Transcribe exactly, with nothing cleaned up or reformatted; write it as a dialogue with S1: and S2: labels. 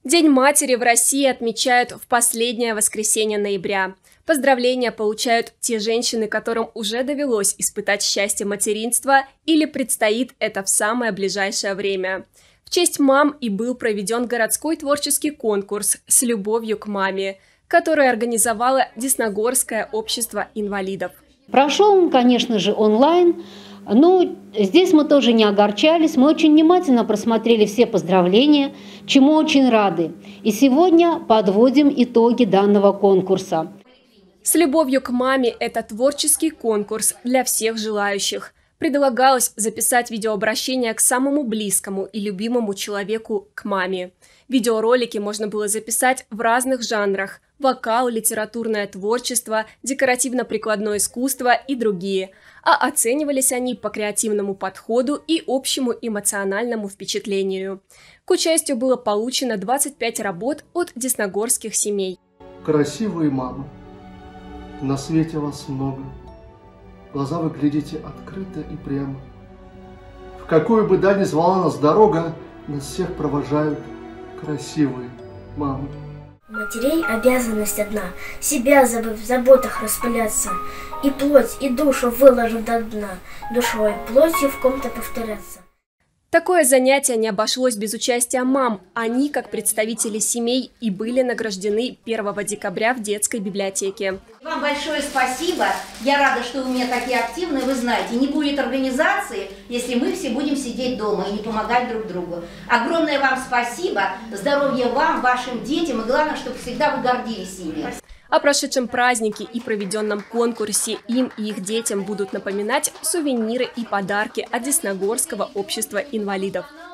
S1: День матери в России отмечают в последнее воскресенье ноября. Поздравления получают те женщины, которым уже довелось испытать счастье материнства или предстоит это в самое ближайшее время. В честь мам и был проведен городской творческий конкурс «С любовью к маме», который организовало Десногорское общество инвалидов.
S2: Прошел он, конечно же, онлайн, но здесь мы тоже не огорчались. Мы очень внимательно просмотрели все поздравления, чему очень рады. И сегодня подводим итоги данного конкурса.
S1: «С любовью к маме» – это творческий конкурс для всех желающих. Предлагалось записать видеообращение к самому близкому и любимому человеку – к маме. Видеоролики можно было записать в разных жанрах – вокал, литературное творчество, декоративно-прикладное искусство и другие. А оценивались они по креативному подходу и общему эмоциональному впечатлению. К участию было получено двадцать пять работ от десногорских семей.
S3: Красивые мамы, на свете вас много. Глаза вы глядите открыто и прямо. В какую бы даль ни звала нас дорога, нас всех провожают красивые мамы.
S4: У матерей обязанность одна – себя забыв в заботах распыляться, и плоть, и душу выложив до дна, душой и плотью в ком-то повторяться.
S1: Такое занятие не обошлось без участия мам. Они, как представители семей, и были награждены первого декабря в детской библиотеке.
S5: Вам большое спасибо. Я рада, что вы у меня такие активные. Вы знаете, не будет организации, если мы все будем сидеть дома и не помогать друг другу. Огромное вам спасибо. Здоровья вам, вашим детям. И главное, чтобы всегда вы гордились ими.
S1: О прошедшем празднике и проведенном конкурсе им и их детям будут напоминать сувениры и подарки от Десногорского общества инвалидов.